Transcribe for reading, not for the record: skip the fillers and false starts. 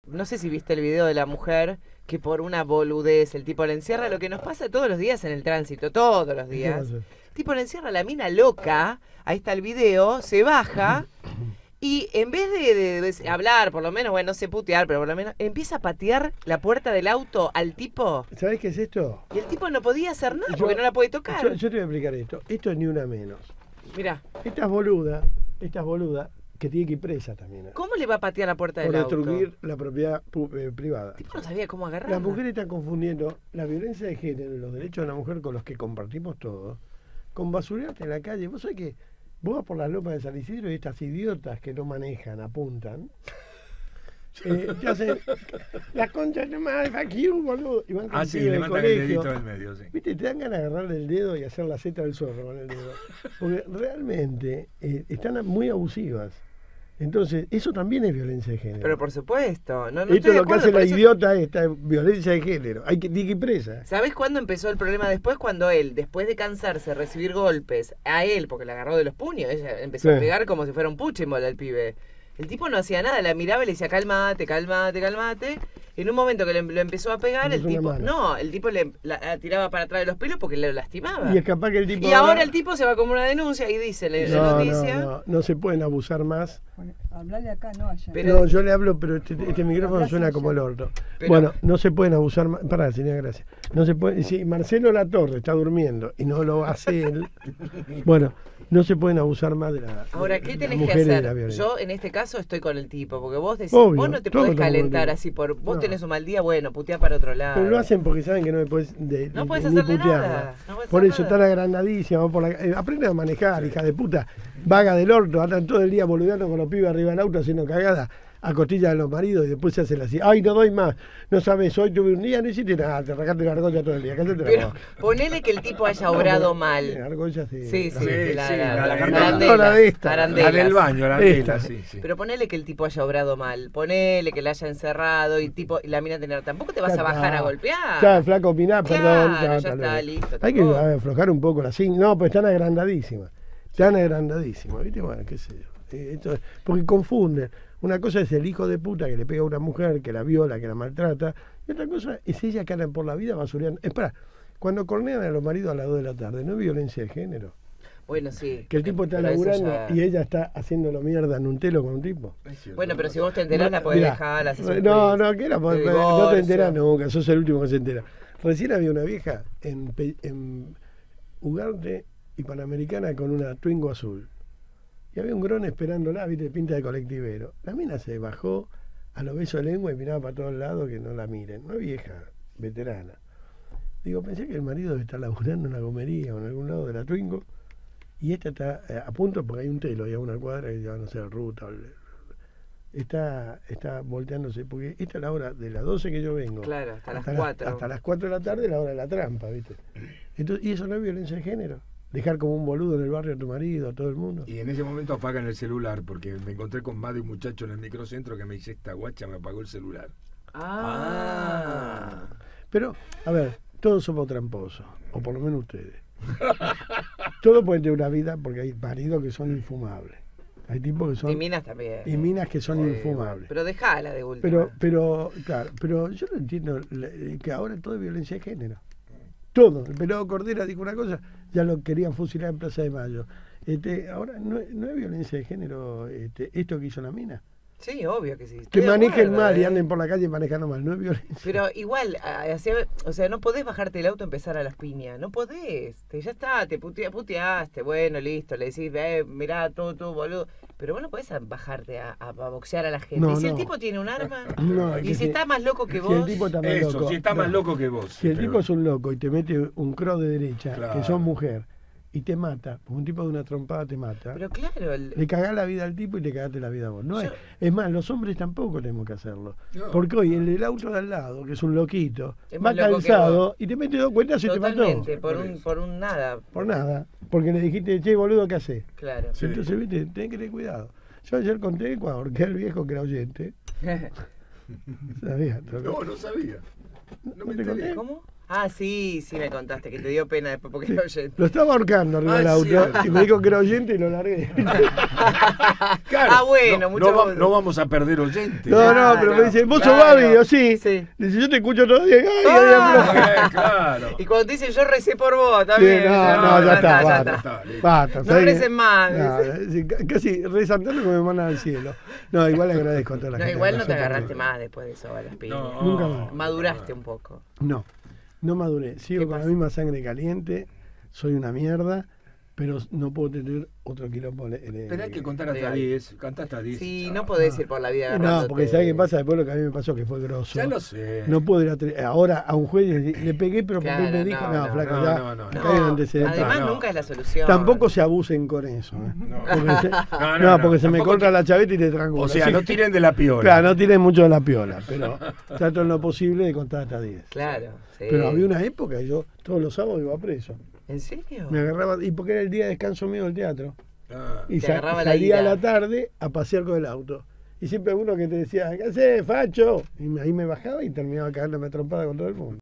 No sé si viste el video de la mujer que por una boludez el tipo la encierra, lo que nos pasa todos los días en el tránsito, todos los días. El tipo la encierra a la mina loca, ahí está el video, se baja y en vez de hablar, por lo menos, bueno, no sé putear, pero por lo menos empieza a patear la puerta del auto al tipo. ¿Sabés qué es esto? Y el tipo no podía hacer nada porque no la puede tocar. Yo te voy a explicar esto. Esto es ni una menos. Mirá. Estas boludas que tiene que ir presa también. ¿Cómo le va a patear la puerta del por auto? destruir la propiedad privada. El tipo no sabía cómo agarrarla. Las mujeres están confundiendo la violencia de género y los derechos de la mujer con los que compartimos todos, con basurearte en la calle. Vos sabés que vos vas por las lomas de San Isidro y estas idiotas que no manejan, apuntan, te hacen la concha de madre, fuck you, boludo. Y van con sí, del levantan colegio. el dedito del medio, sí. Viste, te dan ganas de agarrarle el dedo y hacer la zeta del zorro con el dedo. Porque realmente están muy abusivas. Entonces, eso también es violencia de género. Pero por supuesto. No Esto es lo que hace la idiota, esta violencia de género. Tiene que ir presa. ¿Sabés cuándo empezó el problema después? Cuando él, después de cansarse de recibir golpes a él, porque le agarró de los puños, ella empezó a pegar como si fuera un puchimol al pibe. El tipo no hacía nada, la miraba y le decía, cálmate, cálmate, cálmate. En un momento que lo empezó a pegar, el tipo la tiraba para atrás de los pelos porque le lastimaba. Y es capaz que el tipo... Y ahora el tipo se va como una denuncia y dice la noticia... No se pueden abusar más. Bueno, hablale acá, no allá. No, yo le hablo, pero este micrófono suena como el orto. Bueno, no se pueden abusar más... Pará, señora, gracias. No se puede... Si Marcelo Latorre está durmiendo y no lo hace él... Bueno, no se pueden abusar más de la... Ahora, ¿qué tenés que hacer? Yo, en este caso, estoy con el tipo, porque vos decís, obvio, vos no te podés calentar así por... Vos tenés un mal día, bueno, putea para otro lado. Pero lo hacen porque saben que no me podés no podés hacerle nada. No podés por hacer eso nada. están agrandadísimos. Aprenden a manejar, hija de puta. Vaga del orto, andan todo el día boludeando con los pibes arriba del auto haciendo cagadas a costillas de los maridos y después se hacen así. Ay, no doy más. No sabes, hoy tuve un día, no hiciste nada, te rascaste la argolla todo el día. Pero ponele que el tipo haya obrado mal. La argolla sí. Sí, la del baño, la arandela, sí. Pero ponele que el tipo haya obrado mal. Ponele que la haya encerrado y la mina tener. Tampoco te vas a bajar a golpear. Ya, flaco, opiná, perdón. Ya está, listo. Hay que aflojar un poco la cinta. No, pues están agrandadísimas. Están agrandadísimas, ¿viste? Bueno, qué sé yo. Porque confunden. Una cosa es el hijo de puta que le pega a una mujer, que la viola, que la maltrata. Y otra cosa es ella que andan por la vida basureando. Espera, cuando cornean a los maridos a las 2 de la tarde, ¿no es violencia de género? Bueno, sí. Que el tipo está laburando y ella está haciéndolo mierda en un telo con un tipo. Bueno, pero si vos te enterás, la podés dejar. No, que no te enterás nunca, sos el último que se entera. Recién había una vieja en Ugarte y Panamericana con una Twingo azul. Y había un grón esperándola, viste, pinta de colectivero. La mina se bajó a los besos de lengua y miraba para todos lados que no la miren. Una vieja, veterana. Digo, pensé que el marido debe estar laburando en una gomería o en algún lado de la Twingo. Y esta está a punto porque hay un telo y a una cuadra que ya no sé, ruta. Está volteándose, porque esta es la hora de las 12 que yo vengo. Claro, hasta las 4. Hasta las 4 de la tarde, la hora de la trampa, viste. Entonces, ¿y eso no es violencia de género? Dejar como un boludo en el barrio a tu marido, a todo el mundo. Y en ese momento apagan el celular, porque me encontré con más de un muchacho en el microcentro que me dice, esta guacha me apagó el celular. Pero, a ver, todos somos tramposos, o por lo menos ustedes. Todos pueden tener una vida porque hay maridos que son infumables. Hay tipos que son... Y minas también. Y minas que son infumables. Pero dejala de última. Pero yo no entiendo que ahora todo es violencia de género. Todo. El pelado Cordera dijo una cosa, ya lo querían fusilar en Plaza de Mayo. Ahora no es violencia de género esto que hizo la mina. Sí, obvio que sí. Que manejen mal y anden por la calle manejando mal, no es violencia. Pero igual, o sea, no podés bajarte del auto y empezar a las piñas. No podés. Ya está, te puteaste, bueno, listo. Le decís, mirá, tú, boludo. Pero vos no podés bajarte a boxear a la gente. No, y si el tipo tiene un arma, y si está está más loco que vos... Si el tipo está más loco, si está más loco que vos. Si el tipo es un loco y te mete un cross de derecha, que sos mujer, y te mata, porque un tipo de una trompada te mata. Pero claro... Le cagás la vida al tipo y le cagaste la vida a vos. Es más, los hombres tampoco tenemos que hacerlo. Porque hoy el del auto de al lado, que es un loquito, va calzado y te mete 2 cuentas y te mató. Por un nada. Por nada. Porque le dijiste, che, boludo, ¿qué hacés? Claro. Sí. Entonces, viste, tenés que tener cuidado. Yo ayer conté que ahorqué al viejo que era oyente. ¿Sabías? No sabía. ¿No te conté? ¿Cómo? Ah, sí, me contaste que te dio pena después porque era oyente. Lo estaba ahorcando arriba del auto y me dijo que era oyente y lo largué. Claro, bueno, no vamos a perder oyentes. No, pero me dice, ¿vos sos Babi? Yo sí. Dice, yo te escucho todo el día. Claro. Y cuando te dice, yo recé por vos también. Sí, ya está. Basta. No recen más. Casi rezan tanto que me mandan al cielo. No, igual le agradezco a toda la gente. No, igual no te agarraste más después de eso a las pilas. Nunca más. Maduraste un poco. No maduré. Sigo con la misma sangre caliente. Soy una mierda. Pero no puedo tener otro quilombo. Pero hay que contar hasta 10. Canta hasta 10. Sí, no podés ir por la vida agarrándote. No, porque ¿sabes qué pasa? Después lo que a mí me pasó que fue grosso. Ya lo sé. No puedo ir ahora a un juez y decir, le pegué, pero porque él me dijo, flaco, hay un antecedente. Además, nunca es la solución. Tampoco se abusen con eso. Porque se me corta la chaveta y te tranco. O sea, no tiren de la piola. Claro, no tiren mucho de la piola, pero trato en lo posible de contar hasta 10. Claro, sí. Pero había una época que yo todos los sábados iba preso. ¿En serio? Me agarraba, y porque era el día de descanso mío del teatro. Y salía a la tarde a pasear con el auto. Y siempre uno que te decía, ¿qué haces, facho? Y ahí me bajaba y terminaba cagándome trompada con todo el mundo.